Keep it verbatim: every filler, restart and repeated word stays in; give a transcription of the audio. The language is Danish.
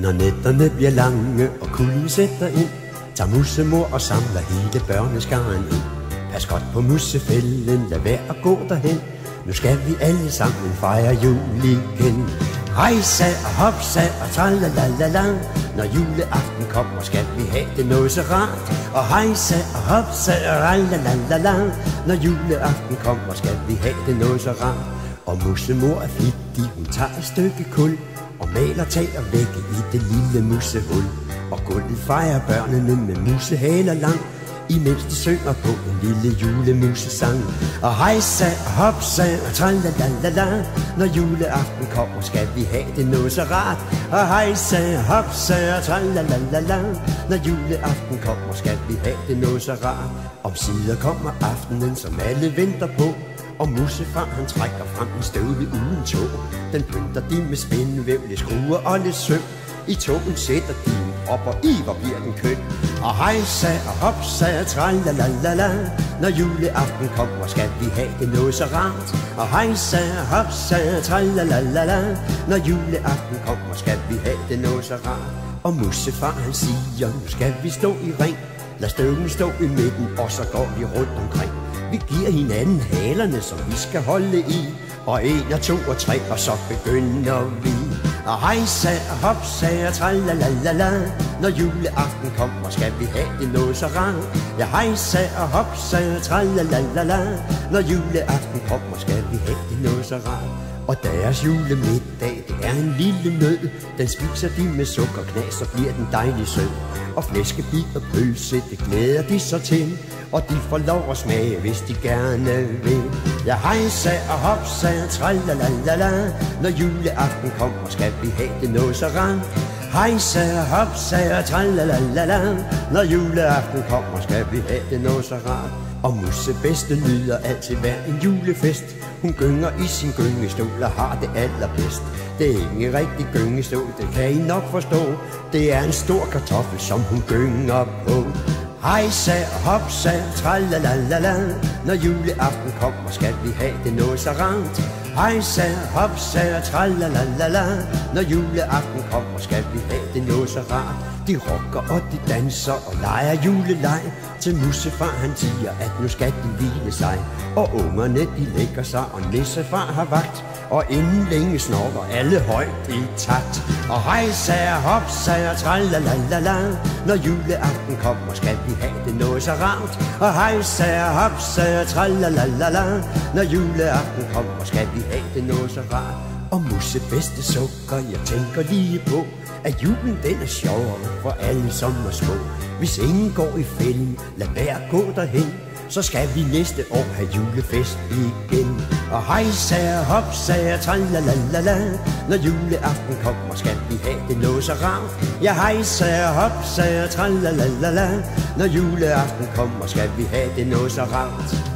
Når nætterne bliver lange og kulden sætter ind, tager musemor og samler hele børneskaren ind. Pas godt på musefælden, lad være at gå derhen. Nu skal vi alle sammen fejre jul igen. Rejsa og hopsa og tralalala. Når juleaften kommer, skal vi have det noget så rart. Og hejsa og hopsa og tralalala. Når juleaften kommer, skal vi have det noget så rart. Og musemor er flittig, hun tager et stykke kul og maler tag og vægge i det lille musehul. Og gulvet fejrer børnene med musehaler lang, imens de synger på en lille julemusesang. Og hejsa og hopsa og tralalala. Når juleaften kommer, skal vi have det noget så rart. Og hejsa og hopsa og tralalala. Når juleaften kommer, skal vi have det noget så rart. Omsider kommer aftenen, som alle venter på, og musefar han trækker frem en støvle uden tog. Den pynter de med spindevæv, lidt skruer og lidt søm. I togen sætter de op, og i hvor bliver den køn. Og hejsa og hopsa og tralalala. Når juleaften kommer, skal vi have det noget så rart. Og hejsa og hopsa og tralalala. Når juleaften kommer, skal vi have det noget så rart. Og musefar han siger, nu skal vi stå i ring. Lad støvlen stå i midten, og så går vi rundt omkring. Vi giver hinanden halerne, som vi skal holde i. Og en og to og tre, og så begynder vi. Og hejsa og hopsa og tralalala. Når juleaften kommer, skal vi have det noget så rart. Ja, hejsa og hopsa og tralalala. Når juleaften kommer, skal vi have det noget så rart. Og deres julemiddag, det er en lille nød. Den spiser de med sukkerknas, så bliver den dejlig sød. Og flæskebid og pølse, det glæder de så til. Og de får lov at smage, hvis de gerne vil. Ja, hejsa og hopsa og tralalala. Når juleaften kommer, skal vi have det noget så rart. Hejsa og hopsa og tralalala. Når juleaften kommer, skal vi have det noget så rart. Og musebedste nyder altid hver en julefest. Hun gynger i sin gyngestol og har det allerbedst. Det er ikke en rigtig gyngestol, det kan I nok forstå. Det er en stor kartoffel, som hun gynger på. Hejsa og hopsa og tralalala. Når juleaften kommer, skal vi have det noget så rart. Hejsa og hopsa og tralalala. Når juleaften kommer, skal vi have det noget så rart. De rocker og de danser og leger juleleg, til musefar han siger, at nu skal de hvile sig. Og ungerne de lægger sig, og nissefar har vagt, og inden længe snorker alle højt i takt. Og hejsa og hopsa og tralalala. Når juleaften kommer, skal vi have det noget så rart. Og hejsa og hopsa og tralalala. Når juleaften kommer, skal vi have det noget så rart. Og musebedste sukker, jeg tænker lige på, at julen den er sjovere for alle som er små. Hvis ingen går i fælden, lad være gå derhen, så skal vi næste år have julefest igen. Og hejsa og hopsa og tralalala. Når juleaften kommer, skal vi have det noget så rart. Ja, hejsa og hopsa og tralalala. Når juleaften kommer, skal vi have det noget så rart.